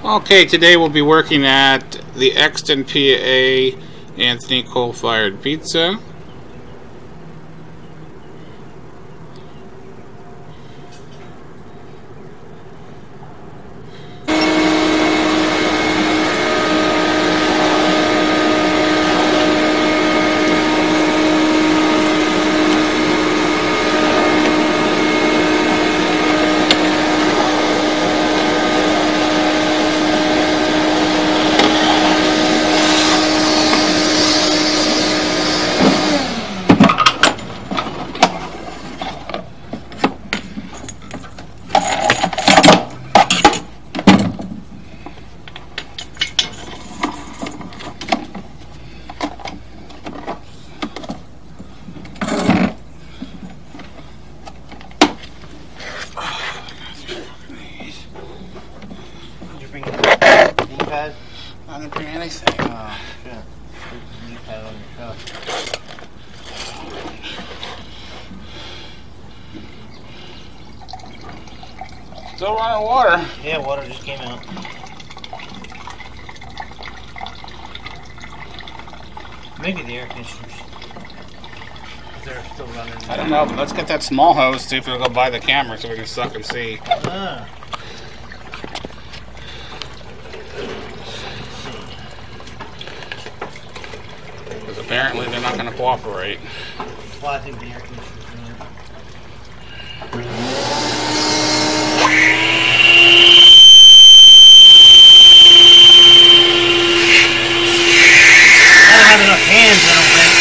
Okay, today we'll be working at the Exton, PA Anthony Coal-Fired Pizza. I didn't bring anything. Oh, shit. There's a knee pad on your truck. Still running water. Yeah, water just came out. Maybe the air conditioners. They're still running. I don't know, but let's get that small hose, see if it'll go by the camera so we can suck and see. Ah. Because apparently they're not going to cooperate. Well, I think the air conditioners I don't have enough hands, I don't think.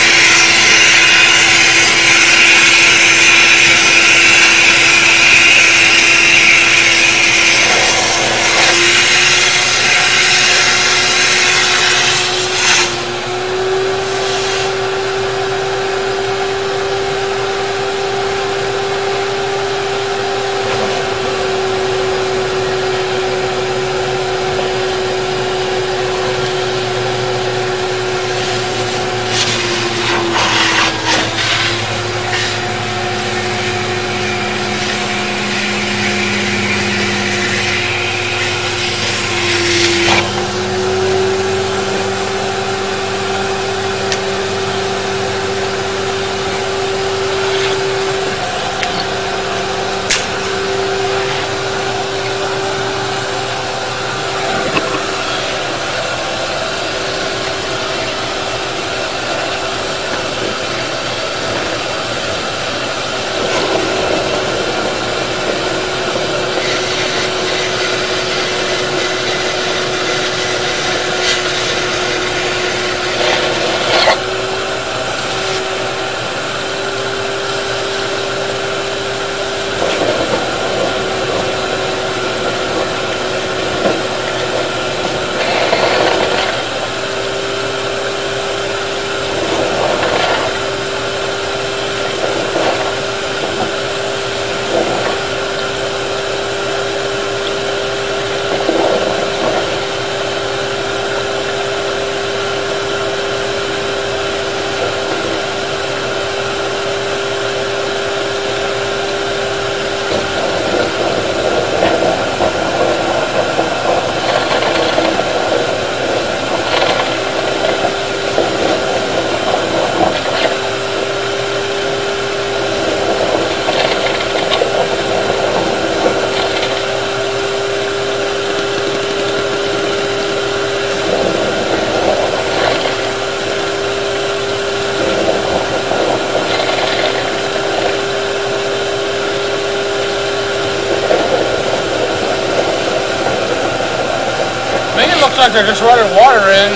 Looks like they're just running water in.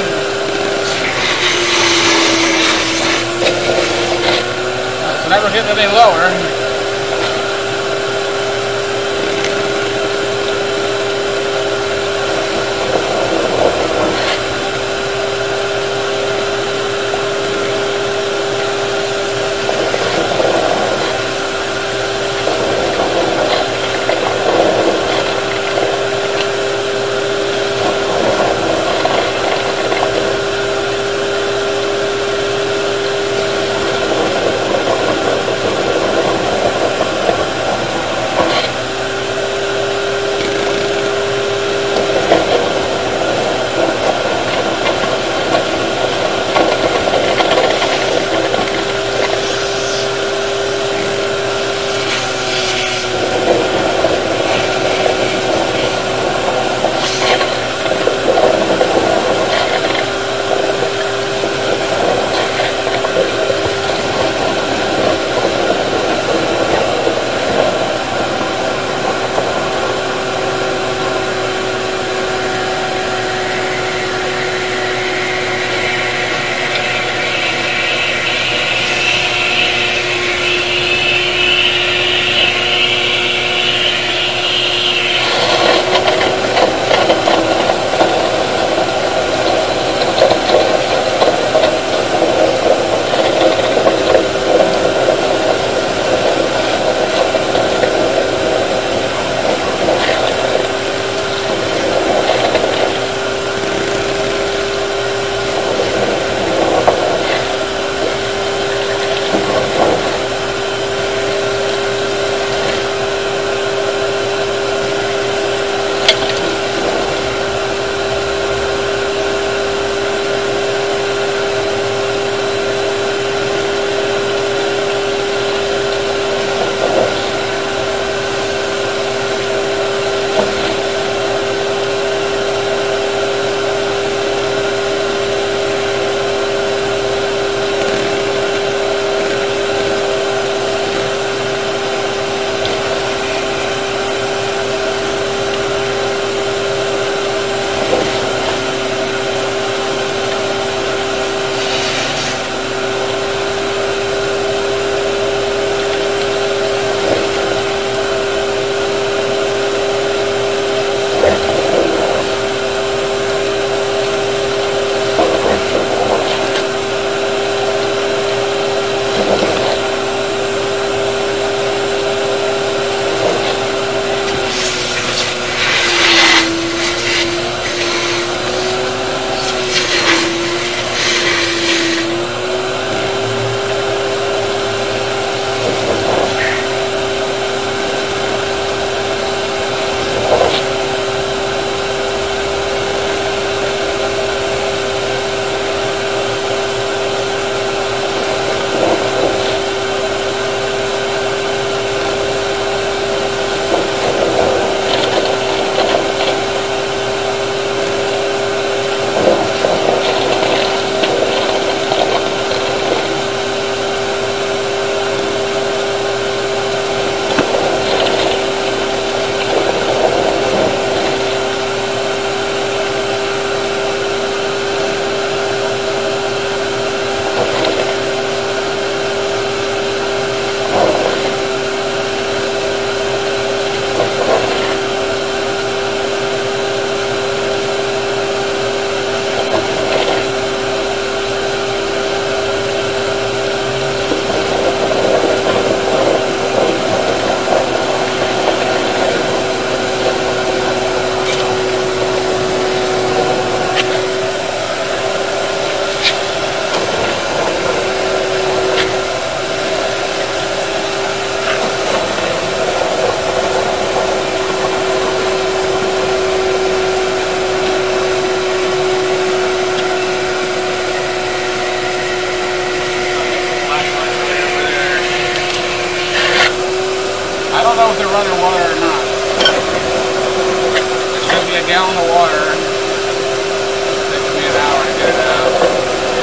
It's never getting any lower. other water or not. There should be a gallon of water. It's taking me an hour to get it out.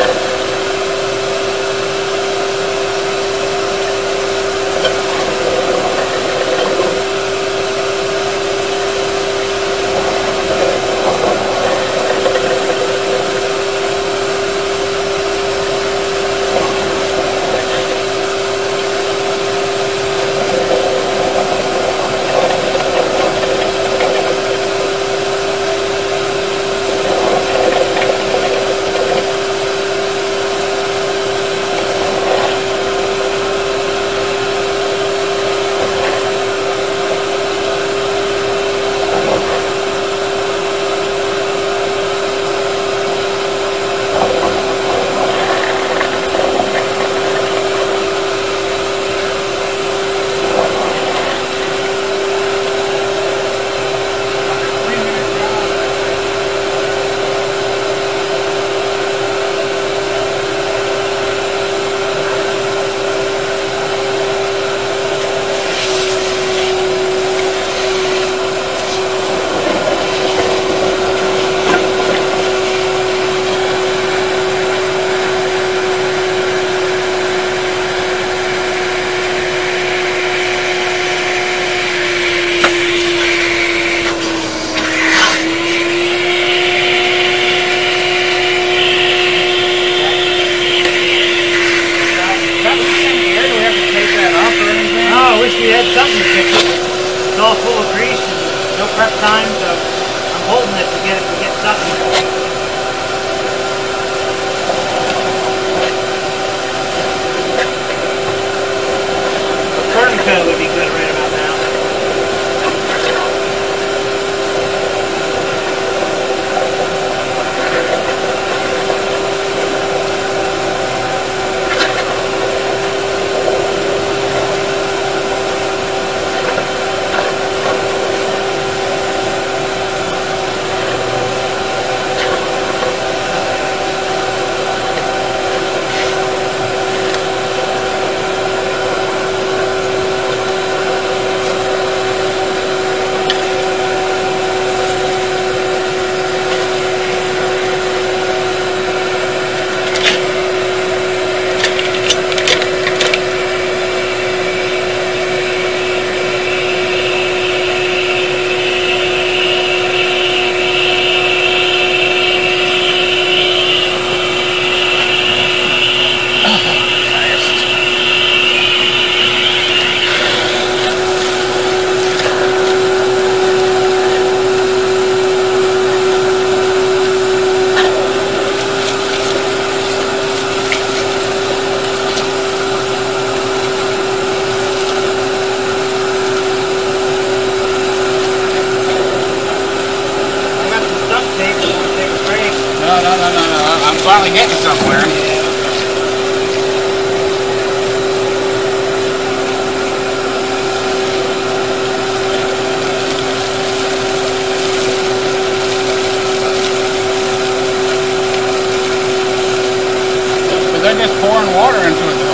We had something to fix it. It's all full of grease and no prep time, so I'm holding it to get something. A curtain cut would be good right about now. No. I'm finally getting somewhere. But they're just pouring water into it.